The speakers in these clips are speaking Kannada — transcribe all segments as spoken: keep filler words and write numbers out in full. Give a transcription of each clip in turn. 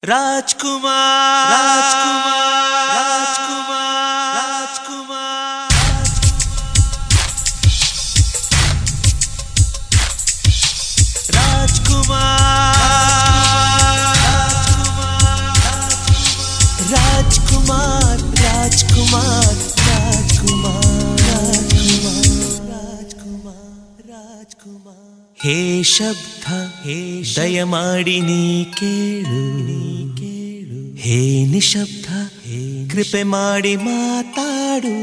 राजकुमार राजकुमार राजकुमार राजकुमार राजकुमार राजकुमार राजकुमार राजकुमार हे शब्द हे दयमाಡಿ ನೀ ಕೇಳು हे निशब्द हे कृपे ಮಾಡಿ ಮಾತಾಡು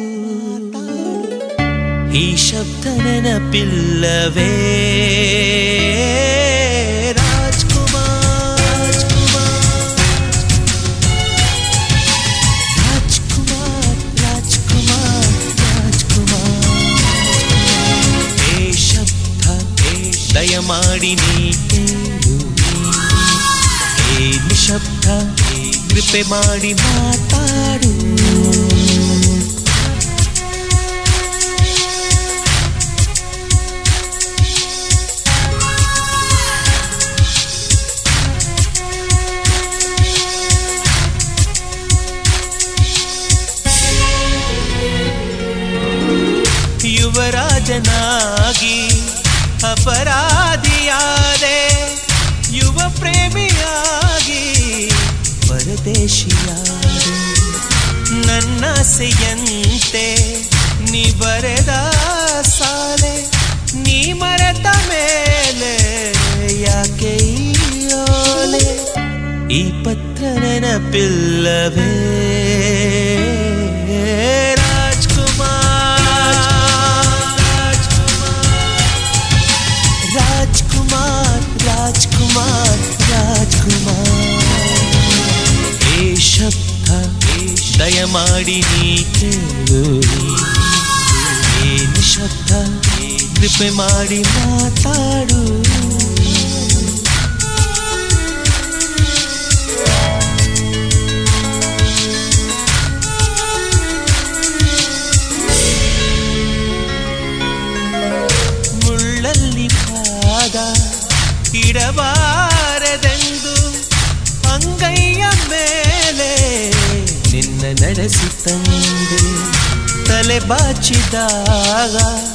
ಈ ಶಬ್ದ ನೆನಪಿಲ್ಲವೇ दयमाಡಿ ನೀ ಕೇಳು ಹೇ ನಿಶಬ್ದ ಕೃಪೆ ಮಾಡಿ ಮಾತಾಡು ಯುವರಾಜನಾಗಿ अपराधियादे युव प्रेमियागी परदेशियादे नन्नासेयंते नी बरेद साले नी मरेत मेले याके योले ई पत्र नेनपिल्लवे राजकुमार राजकुमार हे शब्द दयमाಡಿ ನೀ ಕೇಳು ಹೇ ನಿಶಬ್ದ ಕೃಪೆ ಮಾಡಿ ಮಾತಾಡು ಮುಳ್ಳಲ್ಲಿ ಪಾದ ಇಡಬಾರದೆಂದು ಅಂಗೈಯ ಮೇಲೆ ನಿನ್ನ ನಡೆಸಿ ತಂದೆ ತಲೆ ಬಾಚಿದಾಗ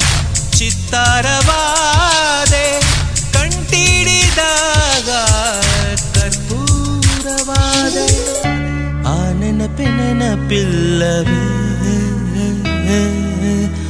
ಚಿತ್ತಾರವಾದೆ ಕಂಟಿಡಿದಾಗ ಕರ್ಪೂರವಾದೆ ಆ ನೆನಪೆ ನೆನಪಿಲ್ಲವೇ